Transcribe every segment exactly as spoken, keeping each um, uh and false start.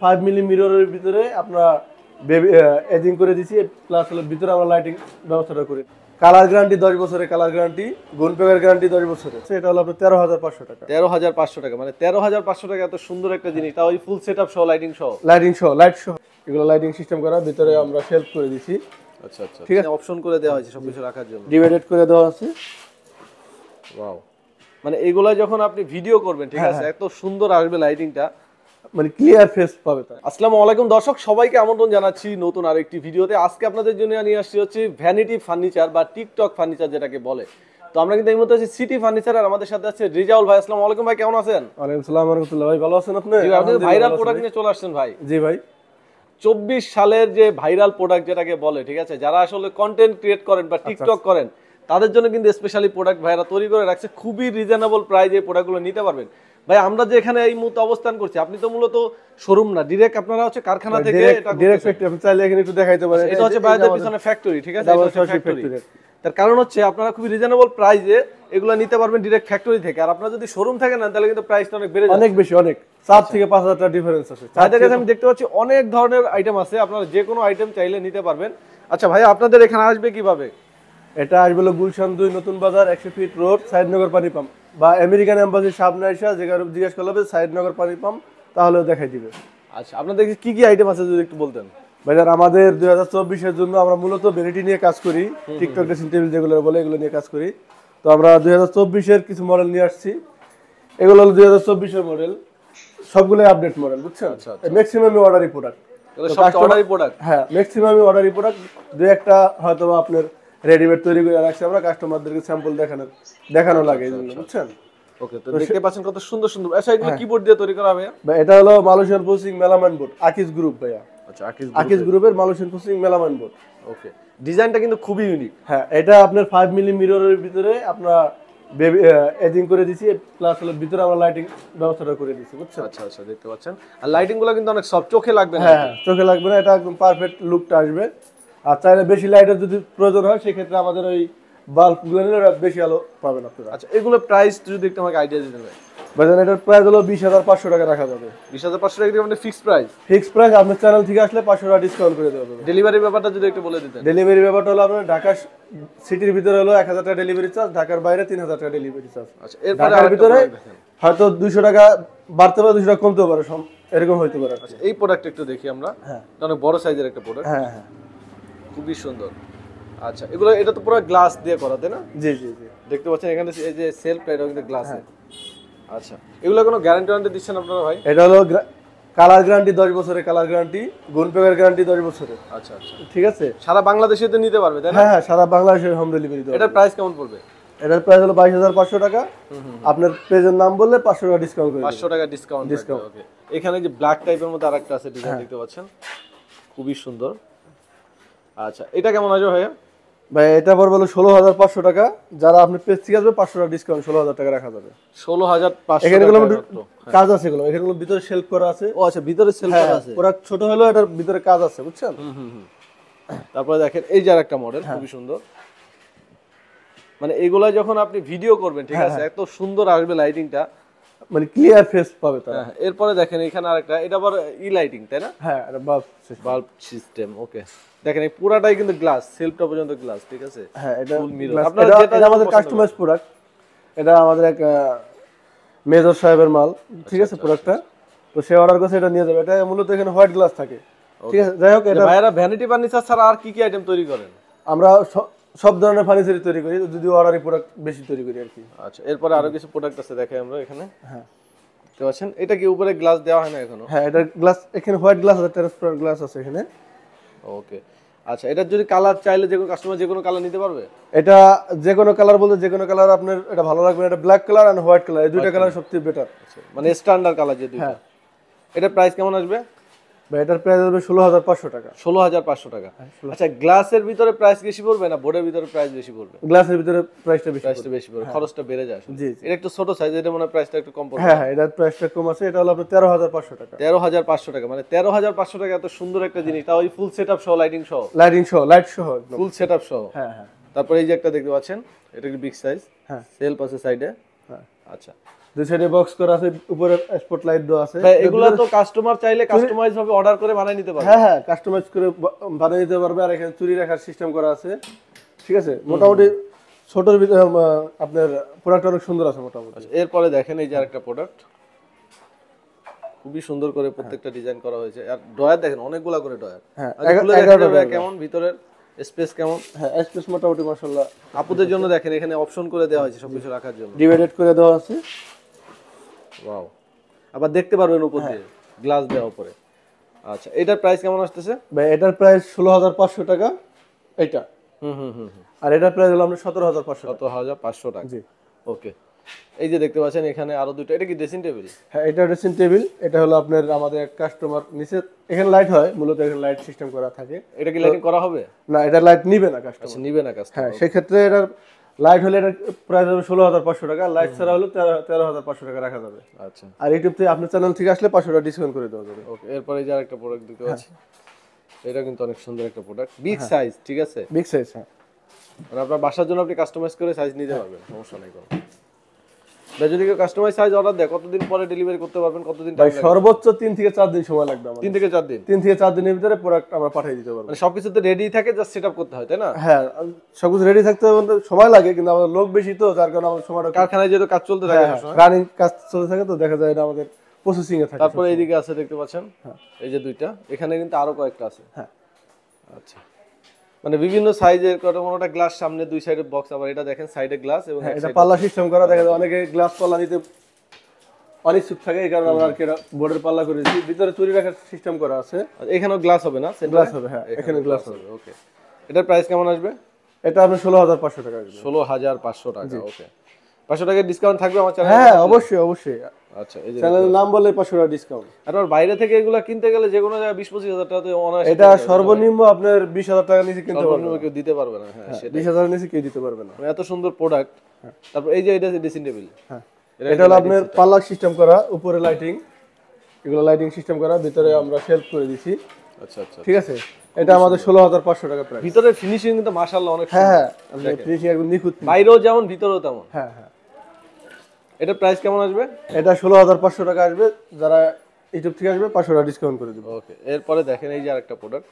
Five milli মিররের ভিতরে আমরা ageing করে দিছি, প্লাস হলো ভিতরে আমরা লাইটিং ব্যবস্থাটা করি। কালার গ্যারান্টি দশ বছরের, কালার গ্যারান্টি গুণ পেগার গ্যারান্টি দশ বছরের। সেটা হলো আপনার তেরো হাজার পাঁচশো টাকা। তেরো হাজার পাঁচশো টাকা, মানে তেরো হাজার পাঁচশো টাকা এত সুন্দর একটা জিনিস, তাও ওই ফুল সেটআপ সহ লাইটিং সহ। লাইটিং সহ, লাইট সহ, এগুলো লাইটিং সিস্টেম করা, ভিতরে আমরা শেলফ করে দিছি। আচ্ছা আচ্ছা, ঠিক আছে, অপশন করে দেওয়া হয়েছে সবকিছু রাখার জন্য, ডিভাইডেড করে দেওয়া আছে। ওয়াও, মানে এগুলা যখন আপনি ভিডিও করবেন, ঠিক আছে, এত সুন্দর আসবে লাইটিংটা, মানে ক্লিয়ার ফেস পাবে। আসসালামু আলাইকুম দর্শক, সবাইকে আমন্ত্রণ জানাচ্ছি নতুন আরেকটি ভিডিওতে। আজকে আপনাদের জন্য নিয়ে আসছি হচ্ছে ভ্যানিটি ফার্নিচার বা টিকটক ফার্নিচার যেটাকে বলে। তো আমরা কিন্তু এই মুহূর্তে আছি সিটি ফার্নিচার, আর আমাদের সাথে আছে রিজাউল ভাই। আসসালামু আলাইকুম ভাই, কেমন আছেন? ওয়ালাইকুম আসসালাম ওয়া রাহমাতুল্লাহ। ভাই ভালো আছেন আপনি? জি, আপনি ভাইরাল প্রোডাক্ট নিয়ে চলে আসছেন ভাই। জি ভাই, চব্বিশ সালের যে ভাইরাল প্রোডাক্ট যেটাকে বলে, ঠিক আছে, যারা আসলে কন্টেন্ট ক্রিয়েট করেন বা টিকটক করেন তাদের জন্য কিন্তু স্পেশালি প্রোডাক্ট ভাইরা তৈরি করে রাখছে, খুবই রিজনেবল প্রাইসে এই প্রোডাক্টগুলো নিতে পারবেন। ভাই আমরা যে এখানে এই মুহূর্তে অবস্থান করছি, আপনি তো মূলত শোরুম না, ডাইরেক্ট আপনারা হচ্ছে কারখানা থেকে এটা ডাইরেক্ট ফ্যাক্টরি। আপনি চাইলে এখানে একটু দেখাইতে পারেন, এটা হচ্ছে বাইরের পিছনে ফ্যাক্টরি, ঠিক আছে, এটা হচ্ছে ফ্যাক্টরি। তার কারণ হচ্ছে আপনারা খুবই রিজনেবল প্রাইসে এগুলো নিতে পারবেন ডাইরেক্ট ফ্যাক্টরি থেকে। আর আপনারা যদি শোরুম থেকে নেন তাহলে কিন্তু প্রাইসটা অনেক বেড়ে যায়, অনেক বেশি, অনেক চার থেকে পাঁচ হাজার টাকা ডিফারেন্স আছে। তাদের কাছে আমি দেখতে পাচ্ছি অনেক ধরনের আইটেম আছে, আপনারা যে কোনো আইটেম চাইলে নিতে পারবেন। আচ্ছা ভাই, আপনাদের এখানে আসবে কিভাবে? এটা আসবে গুলশান দুই নতুন বাজার, একশো ফিট রোড, সাইদনগর পানি পাম্প, বা আমেরিকান এম্বাসির সামনে এসে যেখানে জিজ্ঞেস করলে হবে সাইদনগর পানি পাম্প, তাহলেও দেখাই দিবে। আচ্ছা, আপনাদের কি কি আইটেম আছে যদি একটু বলতেন? ভাইজান আমাদের দুই হাজার চব্বিশের জন্য আমরা মূলত ভ্যানিটি নিয়ে কাজ করি, টিকটক ড্রেসিং টেবিল যেগুলো বলে এগুলো নিয়ে কাজ করি। তো আমরা দুই হাজার চব্বিশের কিছু মডেল নিয়ে আসছি। এগুলো হলো দুই হাজার চব্বিশের মডেল, সবগুলোই আপডেট মডেল, বুঝছেন? ম্যাক্সিমামই অর্ডারি প্রোডাক্ট। হ্যাঁ, ম্যাক্সিমামই অর্ডারি প্রোডাক্ট। দুই একটা হয়তো আপনার রেডিমেড তৈরি করে রাখছি আমরা, কাস্টমারদেরকে স্যাম্পল দেখানো দেখানো লাগে এই জন্য, বুঝছেন? ওকে, তো দেখতে পাচ্ছেন কত সুন্দর সুন্দর। আচ্ছা, এগুলো কিবোর্ড দিয়ে তৈরি করা হবে? ভাই এটা হলো Malaysian processing melamine board, Akij group ভাইয়া। আচ্ছা, আকিজ আকিজ গ্রুপের Malaysian processing melamine board. Okay, ডিজাইনটা কিন্তু খুবই ইউনিক। হ্যাঁ, এটা আপনার ফাইভ মিলি মিররের ভিতরে আমরা এজিং করে দিছি, প্লাস হলো ভিতরে আমরা লাইটিং ব্যবস্থাটা করে দিছি, বুঝছেন? আচ্ছা আচ্ছা, দেখতে পাচ্ছেন। আর লাইটিং গুলো কিন্তু অনেক সফট, চোখে লাগবে না। হ্যাঁ, চোখে লাগবে না, এটা একদম পারফেক্ট লুকটা আসবে। আর চাইলে বেশি লাইটের যদি প্রয়োজন হয় সেক্ষেত্রে আমাদের ওই বাল্বগুলো নিলে বেশি আলো পাবেন আপনারা। আচ্ছা, এগুলো প্রাইস যদি একটু আমাকে আইডিয়া দিতে হবে। ভাইজান এটার প্রাইস হলো বিশ হাজার পাঁচশো টাকা রাখা যাবে। বিশ হাজার পাঁচশো টাকা মানে ফিক্সড প্রাইস? Fixed price. আপনার চ্যানেল থেকে আসলে পাঁচশো টাকা ডিসকাউন্ট করে দেওয়া হবে। ডেলিভারির ব্যাপারটা যদি একটু বলে দিতেন। ডেলিভারি ব্যাপারটা হলো আপনার ঢাকা সিটির ভিতরে হলো এক হাজার টাকা ডেলিভারি চার্জ, ঢাকার বাইরে তিন হাজার টাকা ডেলিভারি চার্জ। আচ্ছা, এরপরে ঢাকার ভিতরে হয়তো দুইশো টাকা বাড়তে পারে, দুইশো টাকা কমতে পারে, এরকম হইতে পারে। আচ্ছা, এই প্রোডাক্ট একটু দেখি আমরা। হ্যাঁ, অনেক বড় সাইজের একটা প্রোডাক্ট। হ্যাঁ হ্যাঁ, খুবই সুন্দর। আচ্ছা, এগুলো এটা তো পুরো গ্লাস দিয়ে করা, তাই না? জি জি জি, দেখতে পাচ্ছেন এখানে এই যে সেলফ, এটা কিন্তু গ্লাসের। আচ্ছা, এগুলো কোনো গ্যারান্টি ওয়ারেন্টি দিচ্ছেন আপনারা ভাই? এটা হলো কালার গ্যারান্টি দশ বছরের, কালার গ্যারান্টি গুণ পেগার গ্যারান্টি দশ বছরের। আচ্ছা আচ্ছা, ঠিক আছে। সারা বাংলাদেশে তো নিতে পারবে, তাই না? হ্যাঁ হ্যাঁ, সারা বাংলাদেশে হোম ডেলিভারি দেওয়া। এটার প্রাইস কেমন পড়বে? এটার প্রাইস হলো বাইশ হাজার পাঁচশো টাকা। আপনার পেজের নাম বললে পাঁচশো টাকা ডিসকাউন্ট করে পাঁচশো টাকা ডিসকাউন্ট ডিসকাউন্ট ওকে। এখানে যে ব্ল্যাক টাইপের মধ্যে আরেকটা আছে ডিজাইন, দেখতে পাচ্ছেন, খুবই সুন্দর। আচ্ছা, এটা কেমন আসবে ভাইয়া? ভাই এটা পড়বে হলো ষোলো হাজার পাঁচশো টাকা। যারা আপনি পেজ থেকে আসবে পাঁচশো টাকা ডিসকাউন্ট, ষোলো হাজার টাকা রাখা যাবে। ষোলো হাজার পাঁচশো। এখানে গুলো কাজ আছে, এগুলো এখানে গুলো ভিতরে শেলফ করা আছে। ও আচ্ছা, ভিতরে শেলফ করা আছে। পুরো ছোট হলো, এটার ভিতরে কাজ আছে, বুঝছেন? হুম হুম হুম। তারপরে দেখেন এই যে আরেকটা মডেল, খুবই সুন্দর। মানে এগুলা যখন আপনি ভিডিও করবেন, ঠিক আছে, এত সুন্দর আসবে লাইটিংটা, মানে ক্লিয়ার ফেস পাবে তারা। হ্যাঁ, এরপরে দেখেন এখানে আরেকটা, এটা আবার ই লাইটিং, তাই না? হ্যাঁ, এটা bulb system, bulb system. Okay, দেখেন এই পুরাটাই কিন্তু গ্লাস, সেলফটা পর্যন্ত গ্লাস, ঠিক আছে? হ্যাঁ, এটা ফুল মিরর। আপনারা যেটা আমাদের কাস্টমাইজ প্রোডাক্ট, এটা আমাদের এক মেজর সাহেবের মাল, ঠিক আছে প্রোডাক্টটা। তো সে অর্ডার করছে, এটা নিয়ে যাবে। এটা মূলত এখানে হোয়াইট গ্লাস থাকে, ঠিক আছে। যাই হোক, এটা ভাইরা ভ্যানিটি ফার্নিচার ছাড়া আর কি কি আইটেম তৈরি করেন? আমরা সব ধরনের ফার্নিচার তৈরি করি, যদি অর্ডারি প্রোডাক্ট বেশি তৈরি করি আর কি। আচ্ছা, এরপরে আরো কিছু প্রোডাক্ট আছে, দেখাই আমরা এখানে। হ্যাঁ, দেখতে পাচ্ছেন, এটা কি উপরে গ্লাস দেওয়া হয় না এখনো? হ্যাঁ, এটা গ্লাস, এখানে হোয়াইট গ্লাস আছে, ট্রান্সপারেন্ট গ্লাস আছে এখানে। ওকে, আচ্ছা, এটার যদি কালার চাইলে যে কোনো কাস্টমার যে কোনো কালার নিতে পারবে? এটা যে কোনো কালার বলতে যে কোনো কালার আপনার এটা ভালো লাগবে। এটা ব্ল্যাক কালার আর হোয়াইট কালার, এই দুইটা কালার সবচেয়ে বেটার, মানে স্ট্যান্ডার্ড কালার যে দুইটা। এটার প্রাইস কেমন আসবে? ভাই এটার প্রাইস হবে ষোলো হাজার পাঁচশো টাকা। ষোলো হাজার পাঁচশো টাকা। আচ্ছা, গ্লাসের ভিতরে প্রাইস বেশি পড়বে না বোর্ডের ভিতরে প্রাইস বেশি পড়বে? গ্লাসের ভিতরে প্রাইসটা বেশি, প্রাইসটা বেশি পড়বে, খরচটা বেড়ে যায়। জি, এটা একটু ছোট সাইজ, এটা মনে হয় প্রাইসটা একটু কম পড়বে। হ্যাঁ হ্যাঁ, এটার প্রাইসটা কম আছে। এটা হলো আপনার তেরো হাজার পাঁচশো টাকা। তেরো হাজার পাঁচশো টাকা, মানে তেরো হাজার পাঁচশো টাকা এত সুন্দর একটা জিনিস, তাও ওই ফুল সেটআপ সহ, লাইটিং সহ। লাইটিং সহ, লাইট সহ, ফুল সেটআপ সহ। হ্যাঁ হ্যাঁ। তারপরে এই যে একটা দেখতে পাচ্ছেন, এটা কি বিগ সাইজ। হ্যাঁ, সেলফ আছে সাইডে। হ্যাঁ। আচ্ছা, দুই সাইডে বক্স করা আছে, উপরে স্পটলাইট দেওয়া আছে। ভাই এগুলা তো কাস্টমার চাইলে কাস্টমাইজ ভাবে অর্ডার করে বানিয়ে নিতে পারবে। হ্যাঁ হ্যাঁ কাস্টমাইজ করে বা- বানিয়ে নিতে পারবে। আর এখানে চুরি রাখার সিস্টেম করা আছে, ঠিক আছে। মোটামুটি ছোটর ভিতরে আহ, আপনার প্রোডাক্ট অনেক সুন্দর আছে মোটামুটি। এরপরে দেখেন এই যে আরেকটা প্রোডাক্ট, খুবই সুন্দর করে প্রত্যেকটা ডিজাইন করা হয়েছে। আর ড্রয়ার দেখেন অনেকগুলা করে ড্রয়ার। হ্যাঁ এগারোটা ড্রয়ার। কেমন ভিতরের স্পেস কেমন? হ্যাঁ স্পেস মোটামুটি মাশাআল্লাহ। আপুদের জন্য দেখেন এখানে অপশন করে দেওয়া হয়েছে সবকিছু রাখার জন্য, ডিভাইডেড করে দেওয়া আছে। ওয়াও, আবার দেখতে পারবেন উপর দিয়ে গ্লাস দেওয়া উপরে। আচ্ছা এটার প্রাইস কেমন আসতেছে ভাই? এটার প্রাইস ষোলো হাজার পাঁচশো টাকা এটা। হুম হুম হুম আর এটার প্রাইস হলো আমরা সতেরো হাজার পাঁচশো টাকা। সতেরো হাজার পাঁচশো টাকা। জি ওকে, এই যে দেখতে পাচ্ছেন এখানে আরো দুটো, এটা কি ড্রেসিং টেবিল? হ্যাঁ এটা ড্রেসিং টেবিল। এটা হলো আপনার আমাদের কাস্টমার নিচে এখানে লাইট হয়, মূলত এখানে লাইট সিস্টেম করা থাকে। এটা কি লাইটিং করা হবে? না এটা লাইট নিবে না কাস্টমার। আচ্ছা নিবে না কাস্টমার। হ্যাঁ সেক্ষেত্রে এটার লাইট হলে এটার প্রাইস হবে ষোলো হাজার পাঁচশো টাকা, লাইট ছাড়া হলে তেরো তেরো হাজার পাঁচশো টাকা রাখা যাবে। আচ্ছা আর ইউটিউব থেকে আপনার চ্যানেল থেকে আসলে পাঁচশো টাকা ডিসকাউন্ট করে দেওয়া যাবে। ওকে, এরপরে যে আরেকটা প্রোডাক্ট দেখতে পাচ্ছি, এটা কিন্তু অনেক সুন্দর একটা প্রোডাক্ট, বিগ সাইজ, ঠিক আছে। Big size. হ্যাঁ মানে আপনার বাসার জন্য আপনি কাস্টমাইজ করে সাইজ নিতে পারবেন, সমস্যা নাই কোনো। ভাই যদি কেউ কাস্টমাইজ সাইজ অর্ডার দেয় কতদিন পরে ডেলিভারি করতে পারবেন? কতদিন ভাই টাইম লাগবে? সর্বোচ্চ তিন থেকে চার দিন সময় লাগবে আমাদের। তিন থেকে চার দিন। তিন থেকে চার দিনের ভিতরে প্রোডাক্ট আমরা পাঠিয়ে দিতে পারবো। মানে সবকিছু তো রেডি থাকে, জাস্ট সেটআপ করতে হয়, তাই না? হ্যাঁ সবকিছু রেডি থাকতে আমাদের সময় লাগে, কিন্তু আমাদের লোক বেশি তো, যার কারণে আমাদের সময়টা কারখানায় যেহেতু কাজ চলতে থাকে সবসময়। রানিং কাজ চলতে থাকে, তো দেখা যায় এটা আমাদের প্রসেসিং এ থাকে। তারপরে এইদিকে আছে দেখতে পাচ্ছেন, এই যে দুইটা, এখানে কিন্তু আরো কয়েকটা আছে। হ্যাঁ আচ্ছা, মানে বিভিন্ন সাইজের, কোনোটা গ্লাস সামনে দুই সাইডে বক্স, আবার এটা দেখেন সাইডে গ্লাস এবং এটা পাল্লা সিস্টেম করা। দেখা যায় অনেকে গ্লাস পাল্লা নিতে অনেক সুখ থাকে, এই কারণে আমরা আর কি বোর্ডের পাল্লা করে দিচ্ছি। ভিতরে চুরি রাখার সিস্টেম করা আছে। এখানেও গ্লাস হবে না? গ্লাস হবে, হ্যাঁ এখানে গ্লাস হবে। ওকে, এটার প্রাইস কেমন আসবে? এটা আপনার ষোলো হাজার পাঁচশো টাকা আসবে। ষোলো হাজার পাঁচশো টাকা। ওকে, পাঁচশো টাকা ডিসকাউন্ট থাকবে আমার চ্যানেলে? হ্যাঁ অবশ্যই অবশ্যই। আচ্ছা, এই যে চ্যানেলের নাম বললে পাঁচশো টাকা ডিসকাউন্ট। আর বাইরে থেকে এগুলো কিনতে গেলে যে কোনো জায়গায় বিশ পঁচিশ হাজার টাকা তো অনায়াসে। এটা সর্বনিম্ন আপনার বিশ হাজার টাকা নিচে কিনতে পারবেন, কেউ দিতে পারবে না। হ্যাঁ সেটা, বিশ হাজার নিচে কেউ দিতে পারবে না। এত সুন্দর প্রোডাক্ট। তারপর এই যে এটা ড্রেসিং টেবিল। হ্যাঁ এটা হলো আপনার পাল্লা সিস্টেম করা, উপরে লাইটিং, এগুলো লাইটিং সিস্টেম করা, ভিতরে আমরা শেলফ করে দিছি। আচ্ছা আচ্ছা, ঠিক আছে। এটা আমাদের ষোলো হাজার পাঁচশো টাকা প্রাইস। ভিতরের ফিনিশিং কিন্তু মাশাআল্লাহ অনেক সুন্দর। হ্যাঁ হ্যাঁ ফিনিশিং একদম নিখুঁত, বাইরেও যেমন ভিতরেও তেমন। হ্যাঁ হ্যাঁ। এটার প্রাইস কেমন আসবে? এটা ষোলো হাজার পাঁচশো টাকা আসবে, যারা ইউটিউব থেকে আসবে পাঁচশো টাকা ডিসকাউন্ট করে দেবো। ওকে, এরপরে দেখেন এই যে আরেকটা প্রোডাক্ট।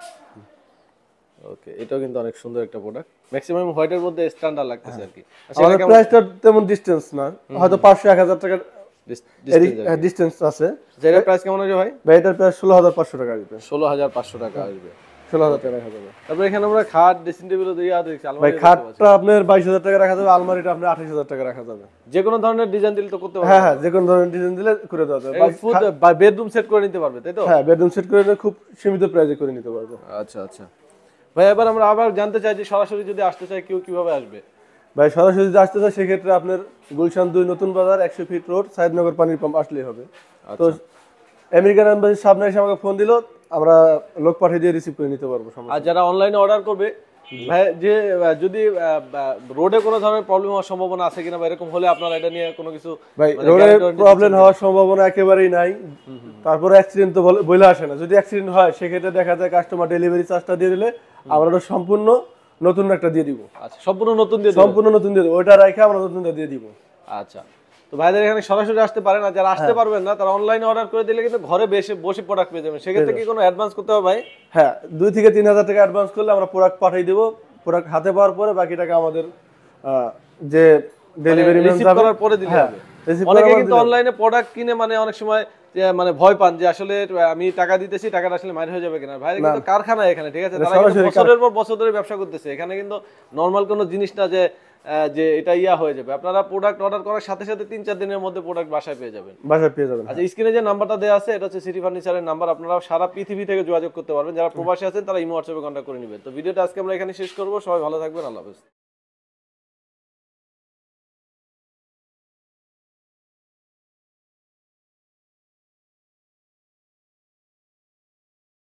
ওকে, এটাও কিন্তু অনেক সুন্দর একটা প্রোডাক্ট, ম্যাক্সিমাম হোয়াইটের মধ্যে স্ট্যান্ডার্ড লাগতেছে আর কি। আমাদের প্রাইসটা তেমন ডিসটেন্স না, হয়তো পাঁচশো এক হাজার টাকার ডিসটেন্স আছে। যেটার প্রাইস কেমন আসবে ভাই? ভাই এটার প্রাইস ষোলো হাজার পাঁচশো টাকা আসবে। ষোলো হাজার পাঁচশো টাকা আসবে। ষোলো হাজার টাকা রাখা যাবে। তারপর এখানে আমরা খাট, ড্রেসিং টেবিল দিয়ে দেখছি, ভাই আলমারি। খাটটা আপনার বাইশ হাজার টাকা রাখা যাবে, আলমারিটা আপনার আঠাশ হাজার টাকা রাখা যাবে। যে কোনো ধরনের ডিজাইন দিলে তো করতে পারবে? হ্যাঁ হ্যাঁ যে কোনো ধরনের ডিজাইন দিলে করে দেওয়া যাবে। বেডরুম সেট করে নিতে পারবে, তাই তো? হ্যাঁ বেডরুম সেট করে নিলে খুব সীমিত প্রাইসে করে নিতে পারবে। আচ্ছা আচ্ছা ভাই, এবার আমরা আবার জানতে চাই যে সরাসরি যদি আসতে চাই কেউ কিভাবে আসবে? ভাই সরাসরি যদি আসতে চায় সেক্ষেত্রে আপনার গুলশান দুই নতুন বাজার একশো ফিট রোড সাইদনগর পানির পাম্প আসলেই হবে। তো আমেরিকান এম্বাসির সামনে এসে আমাকে ফোন দিল, আমরা লোক পাঠিয়ে দিয়ে রিসিভ করে নিতে পারবো। আর যারা অনলাইনে অর্ডার করবে ভাই, যে যদি রোডে কোনো ধরনের প্রবলেম হওয়ার সম্ভাবনা আছে কিনা বা এরকম হলে আপনারা এটা নিয়ে কোনো কিছু? ভাই রোডে প্রবলেম হওয়ার সম্ভাবনা একেবারেই নাই। তারপরে অ্যাক্সিডেন্ট তো বলে আসে না। যদি অ্যাক্সিডেন্ট হয় সেক্ষেত্রে দেখা যায় কাস্টমার ডেলিভারি চার্জটা দিয়ে দিলে আমরা ওটা সম্পূর্ণ নতুন একটা দিয়ে দিব। আচ্ছা, সম্পূর্ণ নতুন দিয়ে সম্পূর্ণ নতুন দিয়ে দেবো, ওইটা রেখে আমরা নতুনটা দিয়ে দিব। আচ্ছা, তো ভাইদের এখানে সরাসরি আসতে পারে না, যারা আসতে পারবেন না তারা অনলাইনে অর্ডার করে দিলে কিন্তু ঘরে বসে বসে প্রোডাক্ট পেয়ে যাবেন। সেক্ষেত্রে কি কোনো অ্যাডভান্স করতে হবে ভাই? হ্যাঁ দুই থেকে তিন হাজার টাকা অ্যাডভান্স করলে আমরা প্রোডাক্ট পাঠিয়ে দেবো। প্রোডাক্ট হাতে পাওয়ার পরে বাকি টাকা আমাদের যে ডেলিভারি ম্যান রিসিভ করার পরে দিলে হবে। অনেকে কিন্তু অনলাইনে প্রোডাক্ট কিনে মানে অনেক সময় মানে ভয় পান যে আসলে আমি টাকা দিতেছি, টাকাটা আসলে মাইর হয়ে যাবে কিনা। ভাই কিন্তু কারখানা এখানে, ঠিক আছে, তারা বছরের পর বছর ধরে ব্যবসা করতেছে। এখানে কিন্তু নরমাল কোনো জিনিস না যে যে এটা ইয়া হয়ে যাবে। আপনারা প্রোডাক্ট অর্ডার করার সাথে সাথে তিন চার দিনের মধ্যে প্রোডাক্ট বাসায় পেয়ে যাবেন। বাসায় পেয়ে যাবেন। আচ্ছা, স্ক্রিনে যে নাম্বারটা দেওয়া আছে এটা হচ্ছে সিটি ফার্নিচারের নাম্বার। আপনারা সারা পৃথিবী থেকে যোগাযোগ করতে পারবেন। যারা প্রবাসী আছেন তারা ইমো হোয়াটসঅ্যাপে কন্ট্যাক্ট করে নেবেন। তো ভিডিওটা আজকে আমরা এখানে শেষ করবো। সবাই ভালো থাকবেন, আল্লাহ হাফেজ।